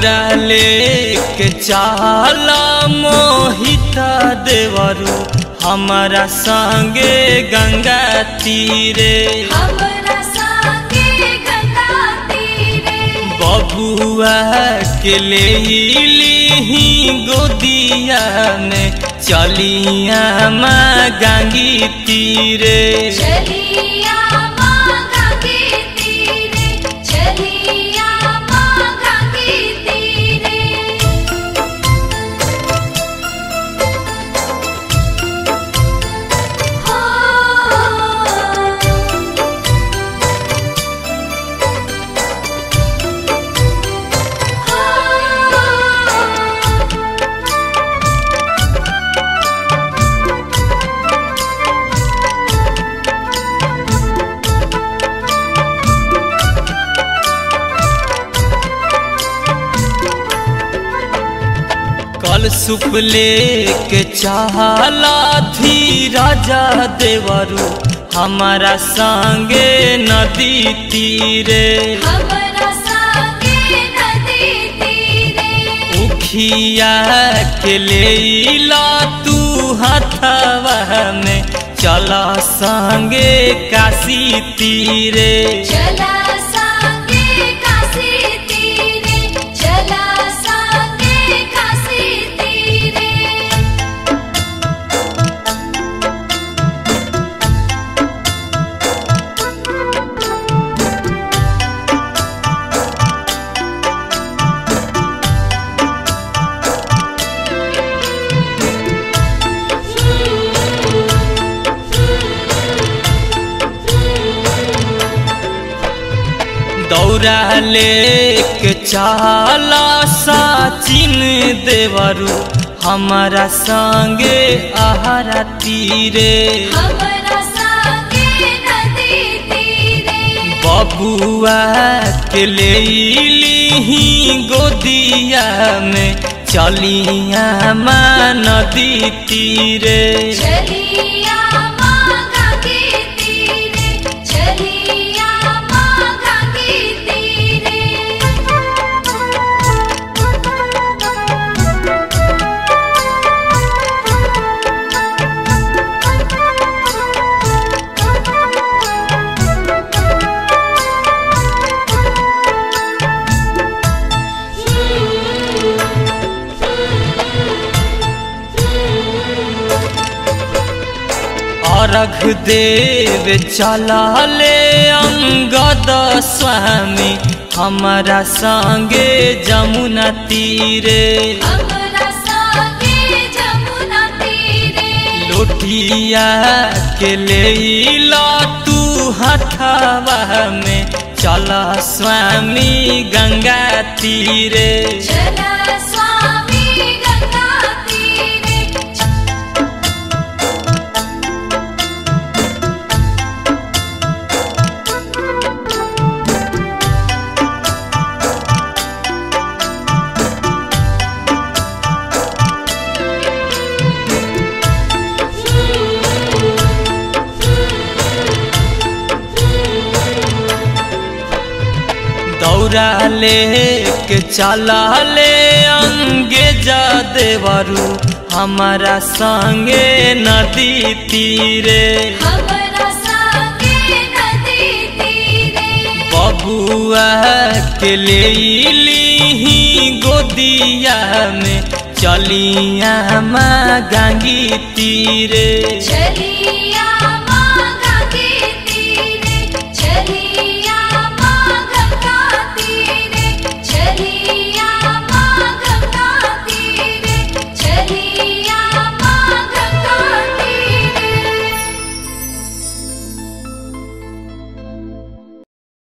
दौरा लेके चाला मोहिता देवरू हमारा संगे गंगा तीरे। बबुआ के ले लीही गोदिया में चलिया माँ गंगी तीरे। कल सुप लेके चाला थी राजा देवरू हमारा संगे नदी तीरे। उखिया के लेला तू हथवा में चला संगे काशी तीरे। दौरा लेके चाला साचिन देवरू हमारा संगे आहारा तीरे। बबुआ के ले लीही गोदिया में चलिया माँ नदी तीरे। अर्घ देव चला ले अंगद स्वामी हमारा संगे जमुना तीरे। लोटिया के लेला तू हथवा में चला स्वामी गंगा तीरे। दौरा लेके चला ले अंगेजा देवरू हमारा संगे नदी तीरे। बबुआ के ले लीही गोदिया में चलिया माँ गंगी तीरे।